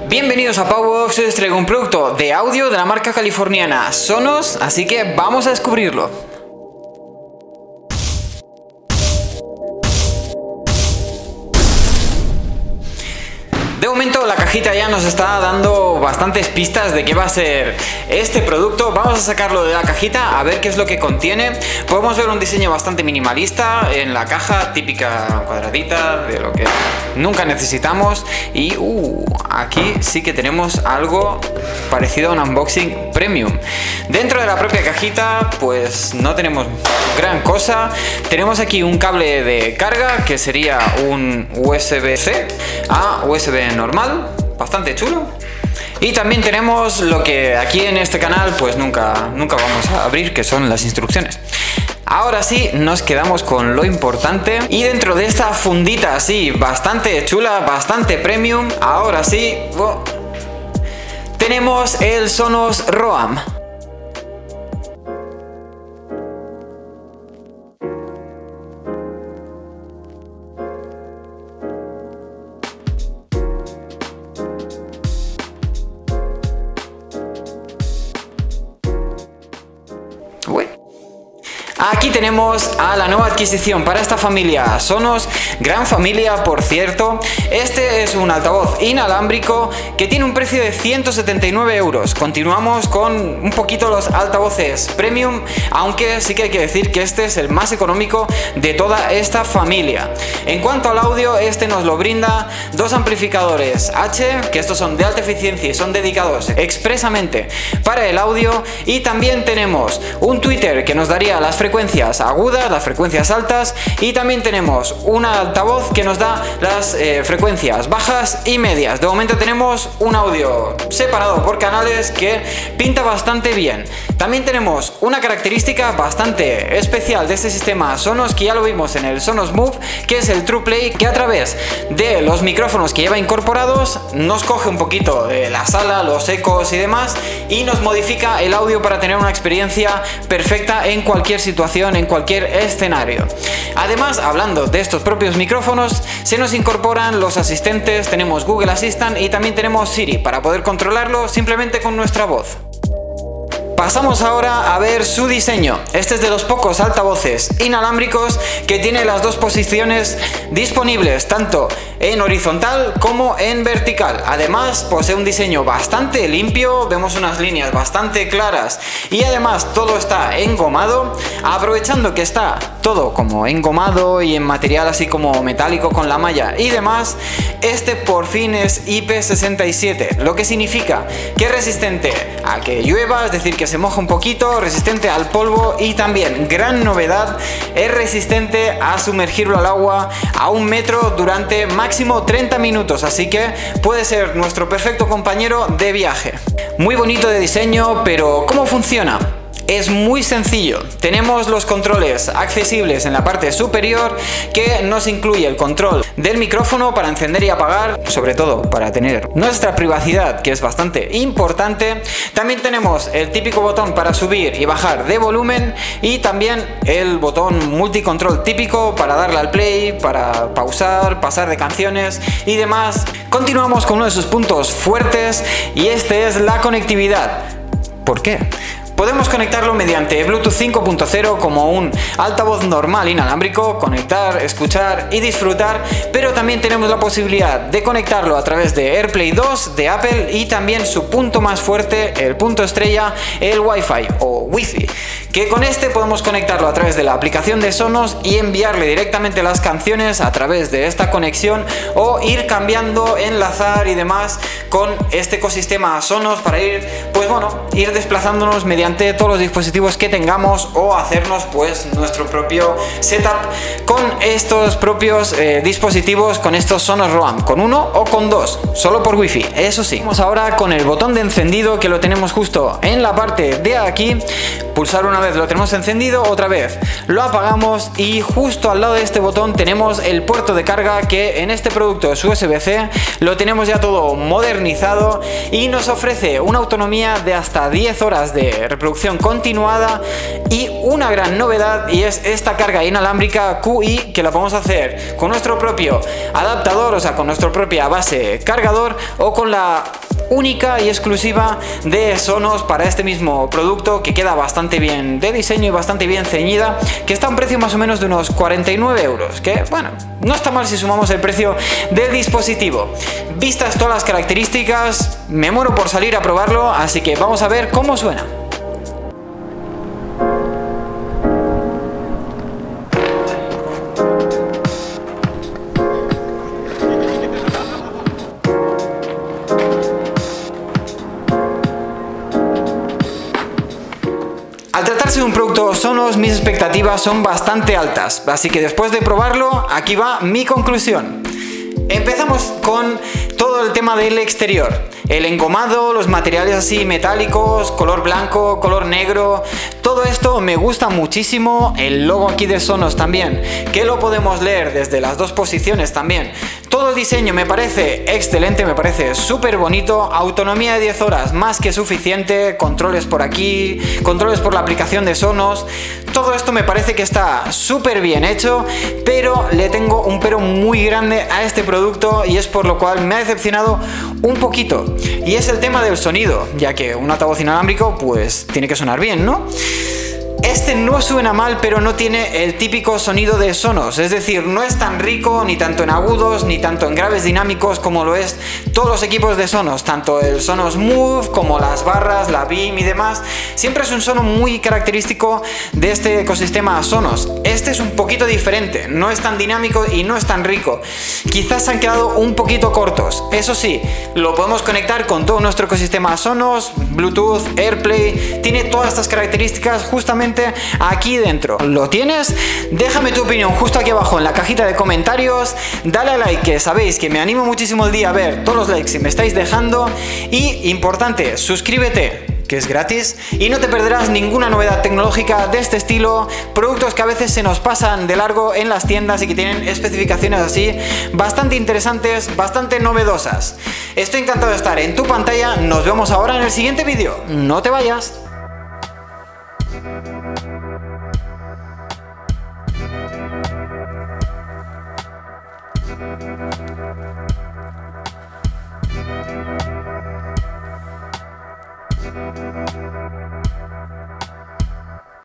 Bienvenidos a Powwow, os traigo un producto de audio de la marca californiana Sonos, así que vamos a descubrirlo. De momento la cajita ya nos está dando bastantes pistas de qué va a ser este producto. Vamos a sacarlo de la cajita a ver qué es lo que contiene. Podemos ver un diseño bastante minimalista en la caja, típica cuadradita de lo que nunca necesitamos. Y aquí sí que tenemos algo parecido a un unboxing premium. Dentro de la propia cajita pues no tenemos gran cosa. Tenemos aquí un cable de carga que sería un USB-C a USB normal, bastante chulo. Y también tenemos lo que aquí en este canal pues nunca vamos a abrir, que son las instrucciones. Ahora sí, nos quedamos con lo importante. Y dentro de esta fundita así, bastante chula, bastante premium, ahora sí, tenemos el Sonos Roam. Aquí tenemos a la nueva adquisición para esta familia Sonos, gran familia por cierto. Este es un altavoz inalámbrico que tiene un precio de 179 euros. Continuamos con un poquito los altavoces premium, aunque sí que hay que decir que este es el más económico de toda esta familia. En cuanto al audio, este nos lo brinda dos amplificadores H, que estos son de alta eficiencia y son dedicados expresamente para el audio. Y también tenemos un tweeter que nos daría las frecuencias agudas, las frecuencias altas, y también tenemos un altavoz que nos da las frecuencias bajas y medias. De momento tenemos un audio separado por canales que pinta bastante bien. También tenemos una característica bastante especial de este sistema Sonos, que ya lo vimos en el Sonos Move, que es el TruePlay, que a través de los micrófonos que lleva incorporados nos coge un poquito de la sala, los ecos y demás, y nos modifica el audio para tener una experiencia perfecta en cualquier situación, en cualquier escenario. Además, hablando de estos propios micrófonos, se nos incorporan los asistentes. Tenemos Google Assistant y también tenemos Siri para poder controlarlo simplemente con nuestra voz. Pasamos ahora a ver su diseño. Este es de los pocos altavoces inalámbricos que tiene las dos posiciones disponibles, tanto en horizontal como en vertical. Además, posee un diseño bastante limpio, vemos unas líneas bastante claras y además todo está engomado. Aprovechando que está todo como engomado y en material así como metálico con la malla y demás, este por fin es IP67, lo que significa que es resistente a que llueva, es decir, que se moja un poquito, resistente al polvo, y también, gran novedad, es resistente a sumergirlo al agua a 1 metro durante máximo 30 minutos, así que puede ser nuestro perfecto compañero de viaje. Muy bonito de diseño, pero ¿cómo funciona? Es muy sencillo. Tenemos los controles accesibles en la parte superior, que nos incluye el control del micrófono para encender y apagar, sobre todo para tener nuestra privacidad, que es bastante importante. También tenemos el típico botón para subir y bajar de volumen, y también el botón multicontrol típico para darle al play, para pausar, pasar de canciones y demás. Continuamos con uno de sus puntos fuertes, y este es la conectividad. ¿Por qué? Podemos conectarlo mediante Bluetooth 5.0 como un altavoz normal inalámbrico, conectar, escuchar y disfrutar, pero también tenemos la posibilidad de conectarlo a través de AirPlay 2 de Apple, y también su punto más fuerte, el punto estrella, el Wi-Fi o Wi-Fi, que con este podemos conectarlo a través de la aplicación de Sonos y enviarle directamente las canciones a través de esta conexión, o ir cambiando, enlazar y demás con este ecosistema Sonos para ir, pues bueno, ir desplazándonos mediante todos los dispositivos que tengamos, o hacernos pues nuestro propio setup con estos propios dispositivos, con estos Sonos Roam, con uno o con dos, solo por wifi, eso sí. Vamos ahora con el botón de encendido, que lo tenemos justo en la parte de aquí. Pulsar una vez lo tenemos encendido, otra vez lo apagamos, y justo al lado de este botón tenemos el puerto de carga, que en este producto es USB-C. Lo tenemos ya todo modernizado y nos ofrece una autonomía de hasta 10 horas de reproducción continuada, y una gran novedad, y es esta carga inalámbrica QI, que la podemos hacer con nuestro propio adaptador, o sea, con nuestra propia base cargador, o con la única y exclusiva de Sonos para este mismo producto, que queda bastante bien de diseño y bastante bien ceñida, que está a un precio más o menos de unos 49 euros, que bueno, no está mal si sumamos el precio del dispositivo. Vistas todas las características, me muero por salir a probarlo, así que vamos a ver cómo suena. Al tratarse de un producto Sonos, mis expectativas son bastante altas, así que después de probarlo, aquí va mi conclusión. Empezamos con todo el tema del exterior. El engomado, los materiales así metálicos, color blanco, color negro, todo esto me gusta muchísimo. El logo aquí de Sonos también, que lo podemos leer desde las dos posiciones también. Todo el diseño me parece excelente, me parece súper bonito. Autonomía de 10 horas más que suficiente. Controles por aquí, controles por la aplicación de Sonos. Todo esto me parece que está súper bien hecho, pero le tengo un pero muy grande a este producto, y es por lo cual me ha decepcionado un poquito. Y es el tema del sonido, ya que un altavoz inalámbrico pues tiene que sonar bien, ¿no? Este no suena mal, pero no tiene el típico sonido de Sonos, es decir, no es tan rico ni tanto en agudos ni tanto en graves dinámicos como lo es todos los equipos de Sonos, tanto el Sonos Move como las barras, la Beam y demás. Siempre es un sonido muy característico de este ecosistema Sonos. Este es un poquito diferente, no es tan dinámico y no es tan rico. Quizás se han quedado un poquito cortos. Eso sí, lo podemos conectar con todo nuestro ecosistema Sonos, Bluetooth, AirPlay, tiene todas estas características justamente aquí dentro. ¿Lo tienes? Déjame tu opinión justo aquí abajo en la cajita de comentarios. Dale a like, que sabéis que me animo muchísimo el día a ver todos los likes que me estáis dejando. Y importante, suscríbete, que es gratis, y no te perderás ninguna novedad tecnológica de este estilo, productos que a veces se nos pasan de largo en las tiendas y que tienen especificaciones así bastante interesantes, bastante novedosas. Estoy encantado de estar en tu pantalla, nos vemos ahora en el siguiente vídeo, no te vayas.